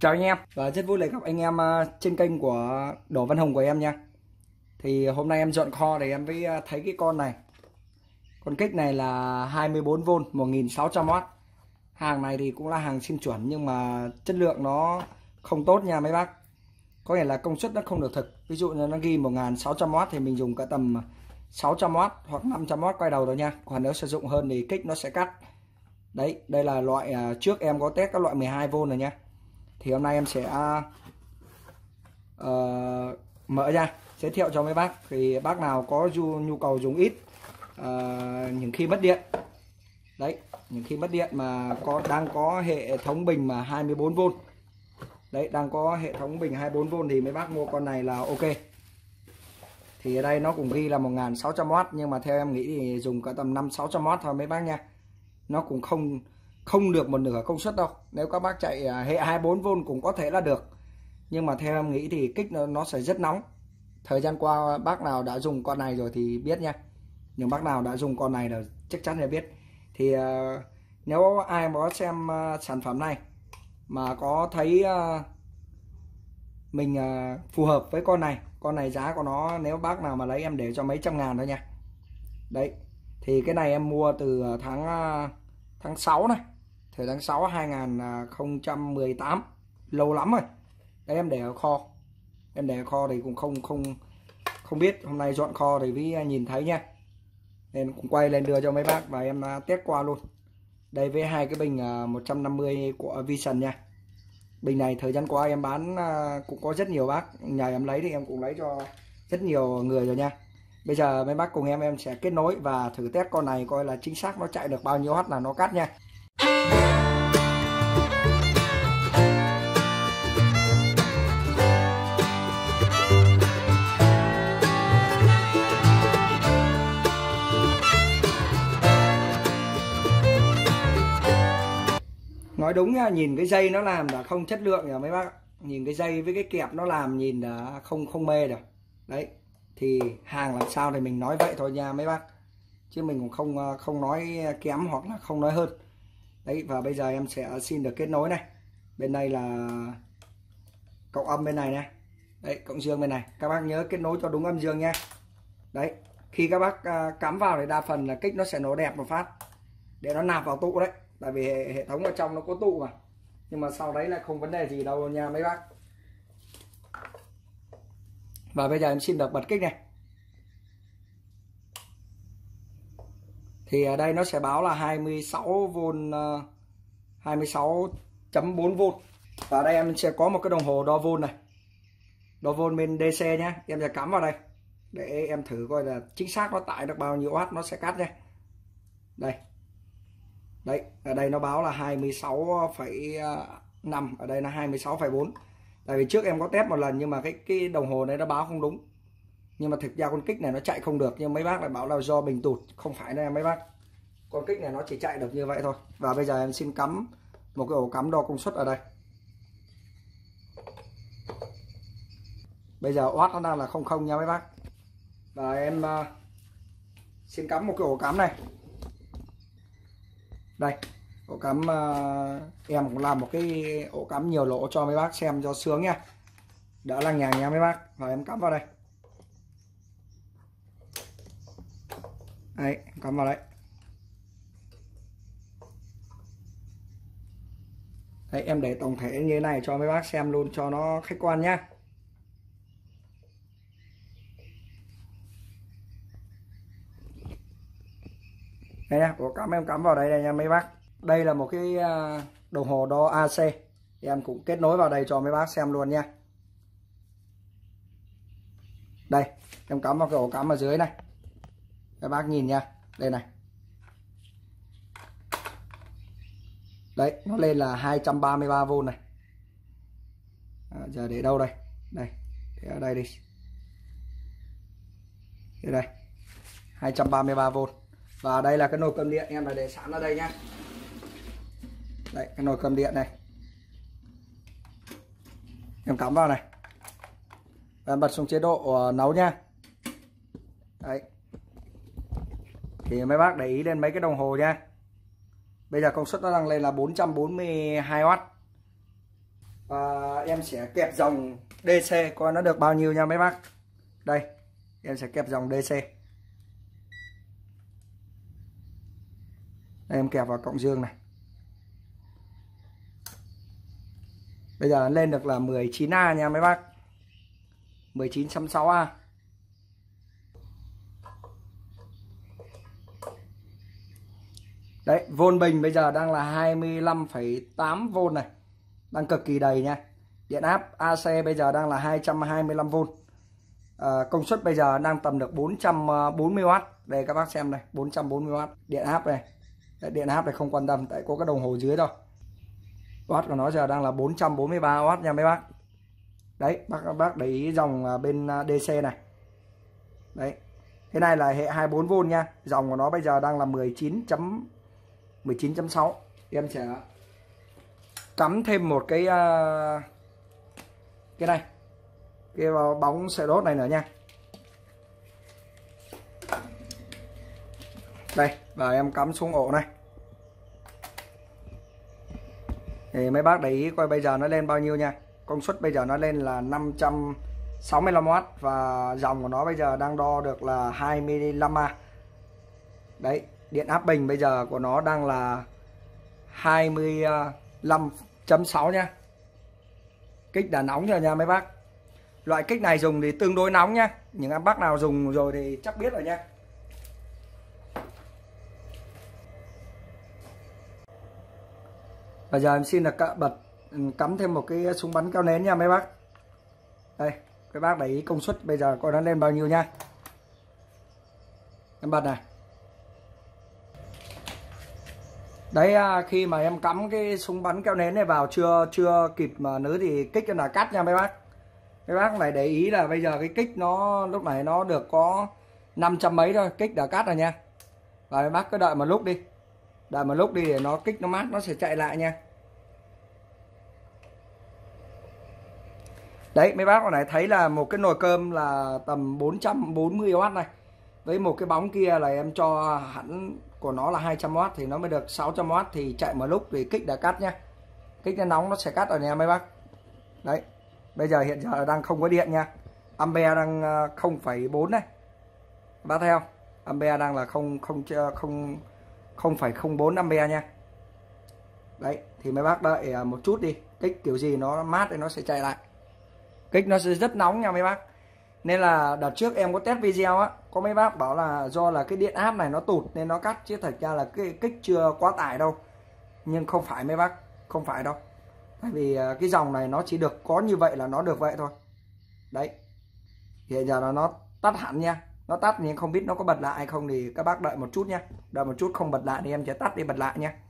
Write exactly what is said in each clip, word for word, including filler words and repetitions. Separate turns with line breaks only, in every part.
Chào anh em và rất vui lại gặp anh em trên kênh của Đỗ Văn Hùng của em nha. Thì hôm nay em dọn kho thì em mới thấy cái con này. Con kích này là hai mươi bốn vôn một nghìn sáu trăm oát. Hàng này thì cũng là hàng xin chuẩn nhưng mà chất lượng nó không tốt nha mấy bác. Có nghĩa là công suất nó không được thực. Ví dụ như nó ghi một nghìn sáu trăm oát thì mình dùng cả tầm sáu trăm oát hoặc năm trăm oát quay đầu rồi nha. Còn nếu sử dụng hơn thì kích nó sẽ cắt. Đấy, đây là loại trước em có test các loại mười hai vôn rồi nha. Thì hôm nay em sẽ uh, mở ra giới thiệu cho mấy bác. Thì bác nào có nhu, nhu cầu dùng ít uh, những khi mất điện, đấy, những khi mất điện mà có đang có hệ thống bình mà hai mươi bốn vôn, đấy, đang có hệ thống bình hai mươi bốn vôn thì mấy bác mua con này là ok. Thì ở đây nó cũng ghi là một nghìn sáu trăm oát nhưng mà theo em nghĩ thì dùng cả tầm năm sáu trăm oát thôi mấy bác nha. Nó cũng không không được một nửa công suất đâu. Nếu các bác chạy hệ hai mươi bốn vôn cũng có thể là được, nhưng mà theo em nghĩ thì kích nó, nó sẽ rất nóng. Thời gian qua bác nào đã dùng con này rồi thì biết nha, nhưng bác nào đã dùng con này là chắc chắn sẽ biết. Thì uh, nếu ai có xem uh, sản phẩm này mà có thấy uh, mình uh, phù hợp với con này, con này giá của nó nếu bác nào mà lấy em để cho mấy trăm ngàn thôi nha. Đấy, thì cái này em mua từ tháng uh, tháng sáu này, thời tháng sáu hai nghìn không trăm mười tám, lâu lắm rồi. Đấy, em để ở kho, em để ở kho thì cũng không không không biết, hôm nay dọn kho thì mới nhìn thấy nha, nên cũng quay lên đưa cho mấy bác và em test qua luôn. Đây với hai cái bình một trăm năm mươi của Vision nha. Bình này thời gian qua em bán cũng có rất nhiều bác nhà em lấy thì em cũng lấy cho rất nhiều người rồi nha. Bây giờ mấy bác cùng em em sẽ kết nối và thử test con này coi là chính xác nó chạy được bao nhiêu watt là nó cắt nha. Nói đúng nha, nhìn cái dây nó làm là không chất lượng rồi mấy bác. Nhìn cái dây với cái kẹp nó làm nhìn là không không mê được. Đấy, thì hàng làm sao thì mình nói vậy thôi nha mấy bác, chứ mình cũng không không nói kém hoặc là không nói hơn. Đấy, và bây giờ em sẽ xin được kết nối này. Bên đây là cộng âm bên này này, đấy, cộng dương bên này. Các bác nhớ kết nối cho đúng âm dương nha. Đấy, khi các bác cắm vào thì đa phần là kích nó sẽ nổ đẹp một phát để nó nạp vào tụ đấy, tại vì hệ, hệ thống ở trong nó có tụ mà. Nhưng mà sau đấy là không vấn đề gì đâu nha mấy bác. Và bây giờ em xin được bật kích này. Thì ở đây nó sẽ báo là hai mươi sáu vôn, hai mươi sáu chấm bốn vôn. Và ở đây em sẽ có một cái đồng hồ đo vôn này, đo vôn bên đê xê nhé. Em sẽ cắm vào đây để em thử coi là chính xác nó tải được bao nhiêu watt nó sẽ cắt nha. Đây, đấy, ở đây nó báo là hai mươi sáu phẩy năm, ở đây là hai mươi sáu phẩy bốn. Tại vì trước em có test một lần nhưng mà cái cái đồng hồ này nó báo không đúng. Nhưng mà thực ra con kích này nó chạy không được, nhưng mấy bác lại bảo là do bình tụt. Không phải đâu mấy bác, con kích này nó chỉ chạy được như vậy thôi. Và bây giờ em xin cắm một cái ổ cắm đo công suất ở đây. Bây giờ watt nó đang là không không nha mấy bác. Và em uh, xin cắm một cái ổ cắm này. Đây, ổ cắm uh, em cũng làm một cái ổ cắm nhiều lỗ cho mấy bác xem cho sướng nha, đỡ lằng nhằng nha mấy bác. Và em cắm vào đây. Đấy, cắm vào đấy. Đấy, em để tổng thể như thế này cho mấy bác xem luôn cho nó khách quan nhá. Đây nha, ổ cắm em cắm vào đây, đây nha mấy bác. Đây là một cái đồng hồ đo a xê. Em cũng kết nối vào đây cho mấy bác xem luôn nha. Đây, em cắm vào cái ổ cắm ở dưới này. Các bác nhìn nha, đây này. Đấy, nó lên là hai trăm ba mươi ba vôn này. À, giờ để đâu đây? Đây, để ở đây đi. Đây, đây. hai trăm ba mươi ba vôn. Và đây là cái nồi cơm điện em là để sẵn ở đây nhá. Đây, cái nồi cơm điện này. Em cắm vào này. Và em bật xuống chế độ nấu nha. Đấy. Thì mấy bác để ý đến mấy cái đồng hồ nha. Bây giờ công suất nó đang lên là bốn trăm bốn mươi hai oát. và em sẽ kẹp dòng đê xê coi nó được bao nhiêu nha mấy bác. Đây em sẽ kẹp dòng đê xê. Đây, em kẹp vào cộng dương này. Bây giờ lên được là mười chín A nha mấy bác, mười chín chấm sáu A. Đấy, vôn bình bây giờ đang là hai mươi lăm phẩy tám vôn này, đang cực kỳ đầy nha. Điện áp a xê bây giờ đang là hai trăm hai mươi lăm vôn. À, công suất bây giờ đang tầm được bốn trăm bốn mươi oát. Đây các bác xem này, bốn trăm bốn mươi oát. Điện áp này. Đấy, điện áp này không quan tâm tại có cái đồng hồ dưới thôi. Oát của nó giờ đang là bốn trăm bốn mươi ba oát nha mấy bác. Đấy, bác các bác để ý dòng bên đê xê này. Đấy. Cái này là hệ hai mươi bốn vôn nha. Dòng của nó bây giờ đang là mười chín chấm sáu. Em sẽ cắm thêm một cái uh, cái này, cái bóng sợi đốt này nữa nha. Đây, và em cắm xuống ổ này. Thì mấy bác để ý coi bây giờ nó lên bao nhiêu nha. Công suất bây giờ nó lên là năm trăm sáu mươi lăm oát và dòng của nó bây giờ đang đo được là hai mươi lăm A. Đấy, điện áp bình bây giờ của nó đang là hai mươi lăm chấm sáu nha. Kích đã nóng rồi nha mấy bác. Loại kích này dùng thì tương đối nóng nhá. Những em bác nào dùng rồi thì chắc biết rồi nha. Bây giờ em xin được bật cắm thêm một cái súng bắn keo nến nha mấy bác. Đây, các bác để ý công suất bây giờ coi nó lên bao nhiêu nha. Em bật này. Đấy, khi mà em cắm cái súng bắn keo nến này vào chưa chưa kịp mà nứ thì kích nó đã cắt nha mấy bác. Mấy bác này để ý là bây giờ cái kích nó lúc này nó được có năm trăm mấy thôi, kích đã cắt rồi nha. Và mấy bác cứ đợi một lúc đi. Đợi một lúc đi để nó kích nó mát nó sẽ chạy lại nha. Đấy, mấy bác này thấy là một cái nồi cơm là tầm bốn trăm bốn mươi oát này. Với một cái bóng kia là em cho hẳn của nó là hai trăm oát thì nó mới được sáu trăm oát thì chạy một lúc thì kích đã cắt nha. Kích nó nóng nó sẽ cắt rồi nha mấy bác. Đấy. Bây giờ hiện giờ đang không có điện nha. Ampere đang không phẩy bốn này. Bác thấy không? Ampere đang là không không không không phẩy không bốn ampere nha. Đấy, thì mấy bác đợi một chút đi, kích kiểu gì nó mát thì nó sẽ chạy lại. Kích nó sẽ rất nóng nha mấy bác. Nên là đợt trước em có test video á, có mấy bác bảo là do là cái điện áp này nó tụt nên nó cắt, chứ thật ra là cái kích chưa quá tải đâu. Nhưng không phải mấy bác, không phải đâu. Tại vì cái dòng này nó chỉ được có như vậy là nó được vậy thôi. Đấy. Hiện giờ là nó tắt hẳn nha. Nó tắt nhưng không biết nó có bật lại hay không thì các bác đợi một chút nha. Đợi một chút không bật lại thì em sẽ tắt đi bật lại nha.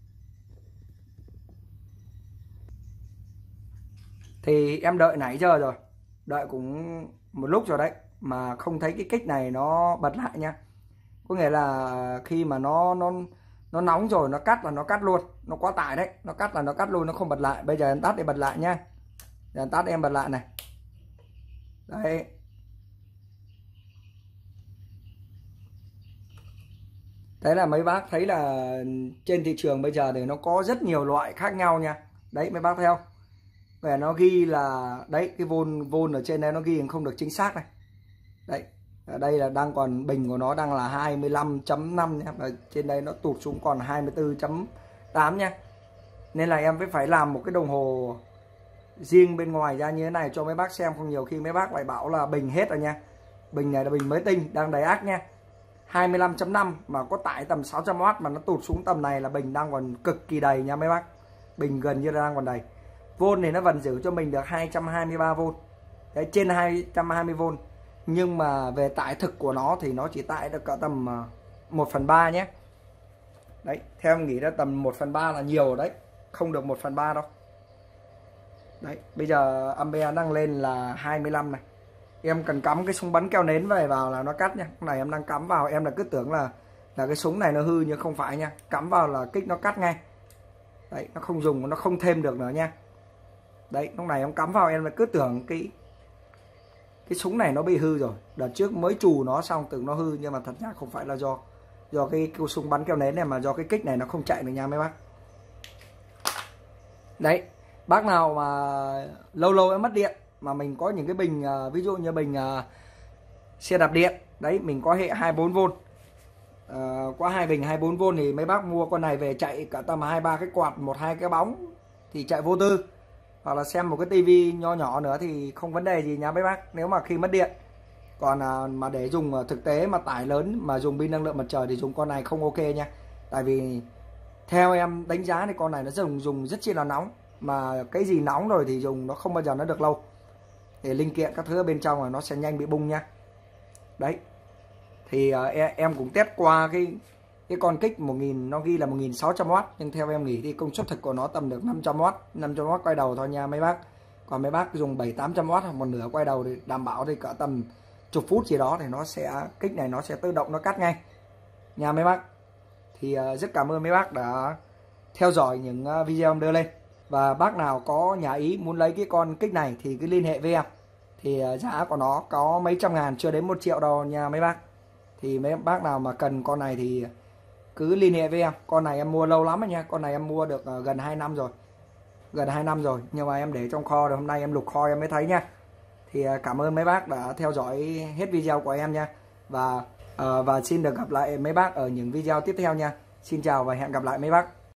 Thì em đợi nãy giờ rồi. Đợi cũng một lúc rồi đấy mà không thấy cái kích này nó bật lại nha. Có nghĩa là khi mà nó nó nó nóng rồi nó cắt là nó cắt luôn, nó quá tải đấy, nó cắt là nó cắt luôn, nó không bật lại. Bây giờ em tắt để bật lại nha. Giờ em tắt em bật lại này. Đấy. Thế là mấy bác thấy là trên thị trường bây giờ thì nó có rất nhiều loại khác nhau nha. Đấy mấy bác thấy không? Về nó ghi là đấy, cái vôn vôn ở trên đây nó ghi không được chính xác này. Đấy, ở đây là đang còn bình của nó đang là hai mươi lăm chấm năm nha, và trên đây nó tụt xuống còn hai mươi tư chấm tám nha. Nên là em phải phải làm một cái đồng hồ riêng bên ngoài ra như thế này cho mấy bác xem, không nhiều khi mấy bác lại bảo là bình hết rồi nha. Bình này là bình mới tinh, đang đầy ác nha. hai mươi lăm chấm năm mà có tải tầm sáu trăm oát mà nó tụt xuống tầm này là bình đang còn cực kỳ đầy nha mấy bác. Bình gần như là đang còn đầy. Vôn thì nó vẫn giữ cho mình được hai trăm hai mươi ba vôn. Đấy, trên hai trăm hai mươi vôn. Nhưng mà về tải thực của nó thì nó chỉ tải được cả tầm một phần ba nhé. Đấy, theo em nghĩ là tầm một phần ba là nhiều đấy, không được một phần ba đâu. Đấy, bây giờ ampere đang lên là hai mươi lăm này. Em cần cắm cái súng bắn keo nến về vào là nó cắt nha. Cái này em đang cắm vào, em là cứ tưởng là là cái súng này nó hư nhưng không phải nha. Cắm vào là kích nó cắt ngay. Đấy, nó không dùng, nó không thêm được nữa nha. Đấy, lúc này em cắm vào em là cứ tưởng cái cái súng này nó bị hư rồi. Đợt trước mới trù nó xong tưởng nó hư nhưng mà thật ra không phải là do do cái, cái súng bắn keo nến này mà do cái kích này nó không chạy được nha mấy bác. Đấy, Bác nào mà lâu lâu em mất điện mà mình có những cái bình uh, ví dụ như bình uh, xe đạp điện đấy, mình có hệ hai mươi bốn vôn, uh, qua hai bình hai mươi bốn vôn thì mấy bác mua con này về chạy cả tầm hai ba cái quạt, một hai cái bóng thì chạy vô tư, hoặc là xem một cái tivi nho nhỏ nữa thì không vấn đề gì nha mấy bác, nếu mà khi mất điện. Còn uh, mà để dùng uh, thực tế mà tải lớn mà dùng pin năng lượng mặt trời thì dùng con này không ok nha. Tại vì theo em đánh giá thì con này nó dùng dùng rất chi là nóng, mà cái gì nóng rồi thì dùng nó không bao giờ nó được lâu, thì linh kiện các thứ ở bên trong là nó sẽ nhanh bị bung nha. Đấy thì uh, em cũng test qua cái cái con kích một nghìn, nó ghi là một nghìn sáu trăm oát, nhưng theo em nghĩ thì công suất thực của nó tầm được năm trăm oát, năm trăm oát quay đầu thôi nha mấy bác. Còn mấy bác dùng bảy tám trăm oát hoặc một nửa quay đầu thì đảm bảo thì cỡ tầm chục phút gì đó thì nó sẽ, kích này nó sẽ tự động nó cắt ngay nha mấy bác. Thì uh, rất cảm ơn mấy bác đã theo dõi những uh, video em đưa lên. Và bác nào có nhà ý muốn lấy cái con kích này thì cứ liên hệ với em. Thì uh, giá của nó có mấy trăm ngàn chưa đến một triệu đâu nha mấy bác. Thì mấy bác nào mà cần con này thì cứ liên hệ với em. Con này em mua lâu lắm rồi nha, con này em mua được uh, gần hai năm rồi, gần hai năm rồi, nhưng mà em để trong kho rồi hôm nay em lục kho em mới thấy nha. Thì uh, cảm ơn mấy bác đã theo dõi hết video của em nha. Và uh, và xin được gặp lại mấy bác ở những video tiếp theo nha. Xin chào và hẹn gặp lại mấy bác.